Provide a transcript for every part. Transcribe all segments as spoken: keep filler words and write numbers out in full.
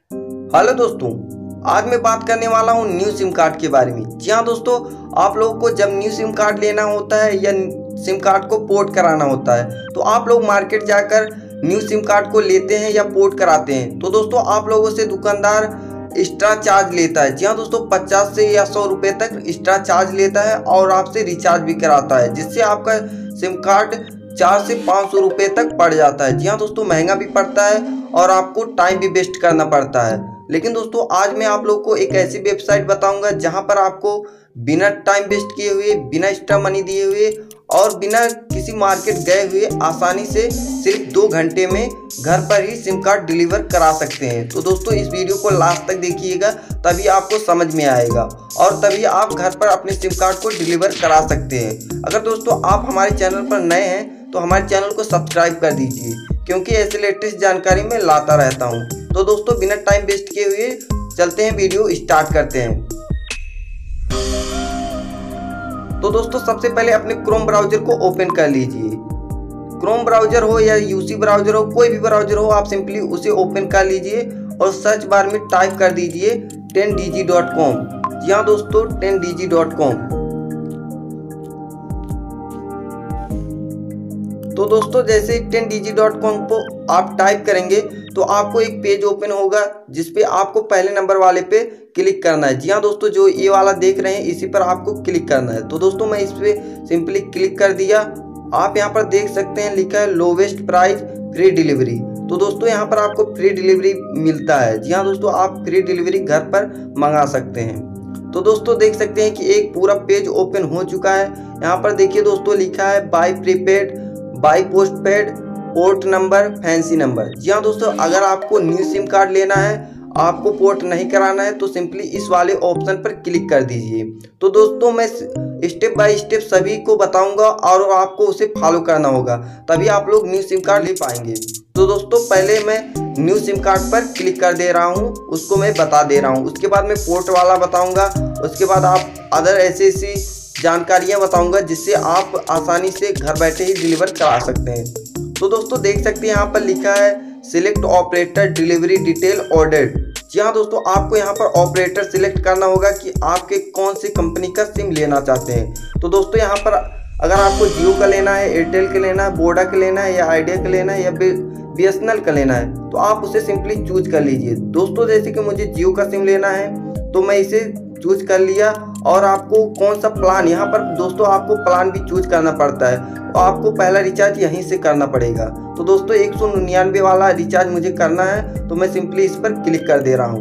Hello दोस्तों, आज मैं बात करने वाला हूं न्यू सिम कार्ड के बारे में। जी हाँ दोस्तों, आप लोगों को जब न्यू सिम कार्ड लेना होता है या सिम कार्ड को पोर्ट कराना होता है तो आप लोग मार्केट जाकर न्यू सिम कार्ड को लेते हैं या पोर्ट कराते हैं। तो दोस्तों आप लोगों से दुकानदार एक्स्ट्रा चार्ज लेता है। जी हाँ दोस्तों, पचास से या सौ रुपये तक एक्स्ट्रा चार्ज लेता है और आपसे रिचार्ज भी कराता है, जिससे आपका सिम कार्ड चार से पाँच सौ रुपये तक पड़ जाता है। जी हाँ दोस्तों, महंगा भी पड़ता है और आपको टाइम भी वेस्ट करना पड़ता है। लेकिन दोस्तों आज मैं आप लोग को एक ऐसी वेबसाइट बताऊंगा जहां पर आपको बिना टाइम वेस्ट किए हुए, बिना एक्स्ट्रा मनी दिए हुए और बिना किसी मार्केट गए हुए आसानी से सिर्फ दो घंटे में घर पर ही सिम कार्ड डिलीवर करा सकते हैं। तो दोस्तों इस वीडियो को लास्ट तक देखिएगा, तभी आपको समझ में आएगा और तभी आप घर पर अपने सिम कार्ड को डिलीवर करा सकते हैं। अगर दोस्तों आप हमारे चैनल पर नए हैं तो हमारे चैनल को सब्सक्राइब कर दीजिए, क्योंकि ऐसे लेटेस्ट जानकारी मैं लाता रहता हूँ। तो दोस्तों बिना टाइम वेस्ट किए हुए चलते हैं, वीडियो स्टार्ट करते हैं। तो दोस्तों सबसे पहले अपने क्रोम ब्राउजर को ओपन कर लीजिए। क्रोम ब्राउजर हो या यूसी ब्राउजर हो, कोई भी ब्राउजर हो, आप सिंपली उसे ओपन कर लीजिए और सर्च बार में टाइप कर दीजिए ten D G dot com. जी हाँ दोस्तों, ten D G dot com. तो दोस्तों जैसे ही ten D G dot com को आप टाइप करेंगे तो आपको एक पेज ओपन होगा जिसपे आपको पहले नंबर वाले पे क्लिक करना है। जी हाँ दोस्तों, जो ये वाला देख रहे हैं इसी पर आपको क्लिक करना है। तो दोस्तों मैं इस पर सिंपली क्लिक कर दिया। आप यहाँ पर देख सकते हैं लिखा है लोवेस्ट प्राइस फ्री डिलीवरी। तो दोस्तों यहाँ पर आपको फ्री डिलीवरी मिलता है। जी हाँ दोस्तों, आप फ्री डिलीवरी घर पर मंगा सकते हैं। तो दोस्तों देख सकते हैं कि एक पूरा पेज ओपन हो चुका है। यहाँ पर देखिए दोस्तों लिखा है buy prepaid, buy postpaid, port number, fancy number. जी हाँ दोस्तों, अगर आपको न्यू सिम कार्ड लेना है, आपको पोर्ट नहीं कराना है, तो सिंपली इस वाले ऑप्शन पर क्लिक कर दीजिए। तो दोस्तों मैं स्टेप बाय स्टेप सभी को बताऊंगा और आपको उसे फॉलो करना होगा, तभी आप लोग न्यू सिम कार्ड ले पाएंगे। तो दोस्तों पहले मैं न्यू सिम कार्ड पर क्लिक कर दे रहा हूँ, उसको मैं बता दे रहा हूँ। उसके बाद मैं पोर्ट वाला बताऊँगा, उसके बाद आप अदर ऐसे ऐसी जानकारियां बताऊंगा जिससे आप आसानी से घर बैठे ही डिलीवर करा सकते हैं। तो दोस्तों देख सकते हैं यहाँ पर लिखा है select operator delivery detail ordered. जी हाँ दोस्तों, आपको यहाँ पर ऑपरेटर सिलेक्ट करना होगा कि आपके कौन सी कंपनी का सिम लेना चाहते हैं। तो दोस्तों यहाँ पर अगर आपको जियो का लेना है, एयरटेल का लेना है, वोडा का लेना है या आइडिया का लेना है या बी एस एन एल का लेना है, तो आप उसे सिंपली चूज कर लीजिए। दोस्तों जैसे कि मुझे जियो का सिम लेना है तो मैं इसे चूज कर लिया। और आपको कौन सा प्लान, यहाँ पर दोस्तों आपको प्लान भी चूज करना पड़ता है, तो आपको पहला रिचार्ज यहीं से करना पड़ेगा। तो दोस्तों एक सौ निन्यानवे वाला रिचार्ज मुझे करना है, तो मैं सिंपली इस पर क्लिक कर दे रहा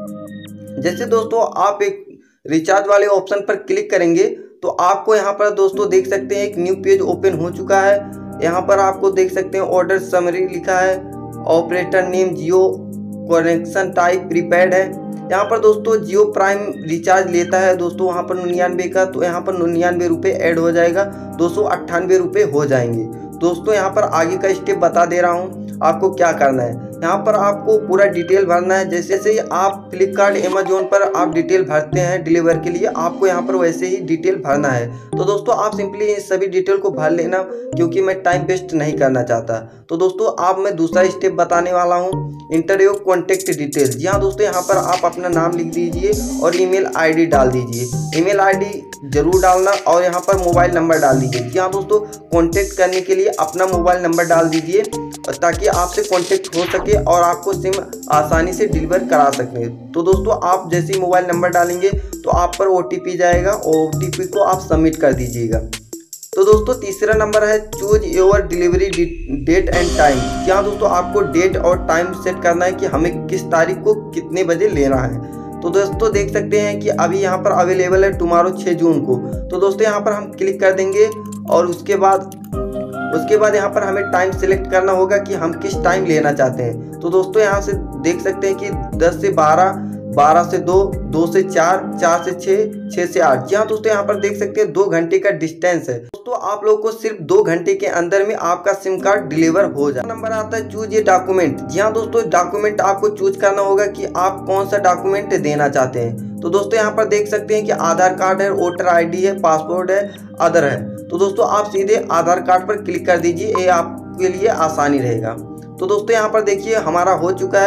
हूँ। जैसे दोस्तों आप एक रिचार्ज वाले ऑप्शन पर क्लिक करेंगे तो आपको यहाँ पर दोस्तों देख सकते हैं एक न्यू पेज ओपन हो चुका है। यहाँ पर आपको देख सकते हैं ऑर्डर समरी लिखा है, operator name Jio, connection type prepaid है। यहाँ पर दोस्तों जियो प्राइम रिचार्ज लेता है दोस्तों वहाँ पर निन्यानवे का, तो यहाँ पर निन्यानवे रुपये ऐड हो जाएगा, दो सौ अट्ठानवे रुपये हो जाएंगे। दोस्तों यहाँ पर आगे का स्टेप बता दे रहा हूँ आपको क्या करना है। यहाँ पर आपको पूरा डिटेल भरना है। जैसे जैसे आप फ्लिपकार्ट अमेजोन पर आप डिटेल भरते हैं डिलीवर के लिए, आपको यहाँ पर वैसे ही डिटेल भरना है। तो दोस्तों आप सिंपली इन सभी डिटेल को भर लेना, क्योंकि मैं टाइम वेस्ट नहीं करना चाहता। तो दोस्तों आप मैं दूसरा स्टेप बताने वाला हूँ, इंटर योर कॉन्टेक्ट डिटेल। जी हाँ दोस्तों, यहाँ पर आप अपना नाम लिख दीजिए और ईमेल आईडी डाल दीजिए। ईमेल आईडी जरूर डालना और यहाँ पर मोबाइल नंबर डाल दीजिए। जी हाँ दोस्तों, कॉन्टेक्ट करने के लिए अपना मोबाइल नंबर डाल दीजिए ताकि आपसे कॉन्टेक्ट हो सके और आपको सिम आसानी से डिलीवर करा सकें। तो दोस्तों आप जैसे ही मोबाइल नंबर डालेंगे तो आप पर ओ टी पी जाएगा और ओ टी पी को आप सबमिट कर दीजिएगा। तो दोस्तों तीसरा नंबर है choose your delivery date and time. यहाँ दोस्तों आपको डेट और टाइम सेट करना है कि हमें किस तारीख को कितने बजे लेना है। तो दोस्तों देख सकते हैं कि अभी यहाँ पर अवेलेबल है टुमारो छः जून को। तो दोस्तों यहाँ पर हम क्लिक कर देंगे और उसके बाद उसके बाद यहाँ पर हमें टाइम सिलेक्ट करना होगा कि हम किस टाइम लेना चाहते हैं। तो दोस्तों यहाँ से देख सकते हैं कि दस से बारह, बारह से दो, दो से चार, चार से छः, छः से आठ। जी हाँ दोस्तों, यहाँ पर देख सकते हैं दो घंटे का डिस्टेंस है। दोस्तों आप लोगों को सिर्फ दो घंटे के अंदर में आपका सिम कार्ड डिलीवर हो जाए। नंबर आता है चूज ये डॉक्यूमेंट। जी हाँ दोस्तों, डॉक्यूमेंट आपको चूज करना होगा कि आप कौन सा डॉक्यूमेंट देना चाहते हैं। तो दोस्तों यहाँ पर देख सकते हैं कि आधार कार्ड है, वोटर आई डी है, पासपोर्ट है, अदर है। तो दोस्तों आप सीधे आधार कार्ड पर क्लिक कर दीजिए, ये आपके लिए आसानी रहेगा। तो दोस्तों यहाँ पर देखिए हमारा हो चुका है,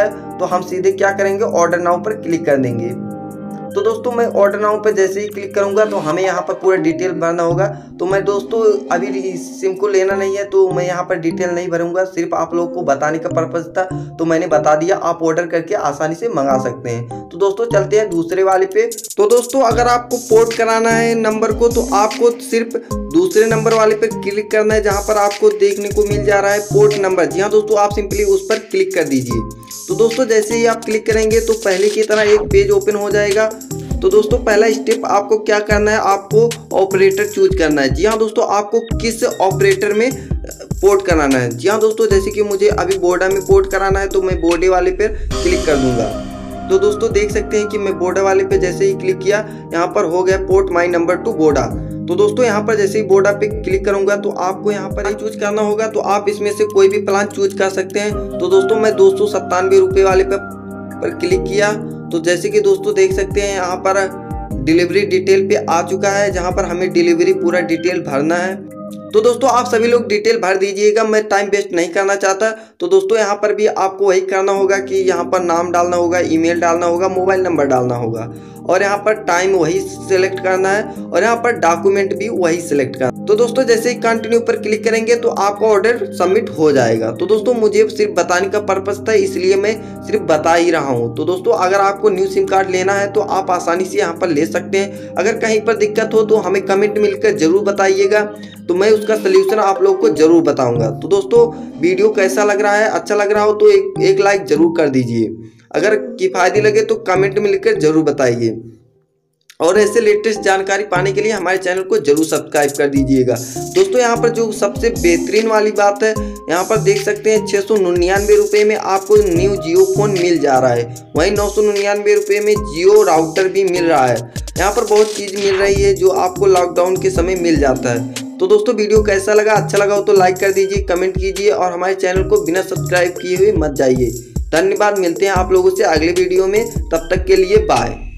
तो हम सीधे क्या करेंगे, ऑर्डर नाउ पर क्लिक कर देंगे। तो दोस्तों मैं ऑर्डर नाउ पर जैसे ही क्लिक करूंगा तो हमें यहाँ पर पूरा डिटेल भरना होगा। तो मैं दोस्तों अभी सिम को लेना नहीं है तो मैं यहाँ पर डिटेल नहीं भरूंगा, सिर्फ आप लोगों को बताने का पर्पज था तो मैंने बता दिया। आप ऑर्डर करके आसानी से मंगा सकते हैं। तो दोस्तों चलते हैं दूसरे वाले पे। तो दोस्तों अगर आपको पोर्ट कराना है नंबर को तो आपको सिर्फ दूसरे नंबर वाले पे क्लिक करना है, जहाँ पर आपको देखने को मिल जा रहा है पोर्ट नंबर। जी हाँ दोस्तों, आप सिंपली उस पर क्लिक कर दीजिए। तो दोस्तों जैसे ही आप क्लिक करेंगे तो पहले की तरह एक पेज ओपन हो जाएगा। तो दोस्तों पहला स्टेप आपको क्या करना है, आपको ऑपरेटर चूज करना है। जी हाँ दोस्तों, आपको किस ऑपरेटर में पोर्ट कराना है। जी हाँ दोस्तों, जैसे कि मुझे अभी बोडा में पोर्ट कराना है तो मैं बोडे वाले पर क्लिक कर दूंगा। तो दोस्तों देख सकते हैं कि मैं बोडा वाले पे जैसे ही क्लिक किया, यहाँ पर हो गया पोर्ट माई नंबर टू बोडा। तो दोस्तों यहाँ पर जैसे ही बोडा पे क्लिक करूंगा तो आपको यहाँ पर एक चूज करना होगा। तो आप इसमें से कोई भी प्लान चूज कर सकते हैं। तो दोस्तों मैं दो सौ सत्तानवे रुपये वाले पे पर क्लिक किया। तो जैसे कि दोस्तों देख सकते हैं यहाँ पर डिलीवरी डिटेल पे आ चुका है, जहाँ पर हमें डिलीवरी पूरा डिटेल भरना है। तो दोस्तों आप सभी लोग डिटेल भर दीजिएगा, मैं टाइम वेस्ट नहीं करना चाहता। तो दोस्तों यहाँ पर भी आपको वही करना होगा कि यहाँ पर नाम डालना होगा, ईमेल डालना होगा, मोबाइल नंबर डालना होगा और यहाँ पर टाइम वही सिलेक्ट करना है और यहाँ पर डॉक्यूमेंट भी वही सिलेक्ट करना। तो दोस्तों जैसे ही कंटिन्यू पर क्लिक करेंगे तो आपका ऑर्डर सबमिट हो जाएगा। तो दोस्तों मुझे सिर्फ बताने का पर्पस था, इसलिए मैं सिर्फ बता ही रहा हूँ। तो दोस्तों अगर आपको न्यू सिम कार्ड लेना है तो आप आसानी से यहाँ पर ले सकते हैं। अगर कहीं पर दिक्कत हो तो हमें कमेंट मिलकर जरूर बताइएगा, तो मैं उसका सलूशन आप लोग को जरूर बताऊंगा। तो दोस्तों वीडियो कैसा लग रहा है, अच्छा लग रहा हो तो एक एक लाइक जरूर कर दीजिए। अगर किफायती लगे तो कमेंट में लिखकर जरूर बताइए और ऐसे लेटेस्ट जानकारी पाने के लिए हमारे चैनल को जरूर सब्सक्राइब कर दीजिएगा। दोस्तों यहाँ पर जो सबसे बेहतरीन वाली बात है, यहाँ पर देख सकते हैं छः सौ निन्यानवे रुपये में आपको न्यू जियो फोन मिल जा रहा है। वहीं नौ सौ निन्यानवे रुपये में जियो राउटर भी मिल रहा है। यहाँ पर बहुत चीज़ मिल रही है जो आपको लॉकडाउन के समय मिल जाता है। तो दोस्तों वीडियो कैसा लगा, अच्छा लगा हो तो लाइक कर दीजिए, कमेंट कीजिए और हमारे चैनल को बिना सब्सक्राइब किए हुए मत जाइए। धन्यवाद, मिलते हैं आप लोगों से अगले वीडियो में, तब तक के लिए बाय।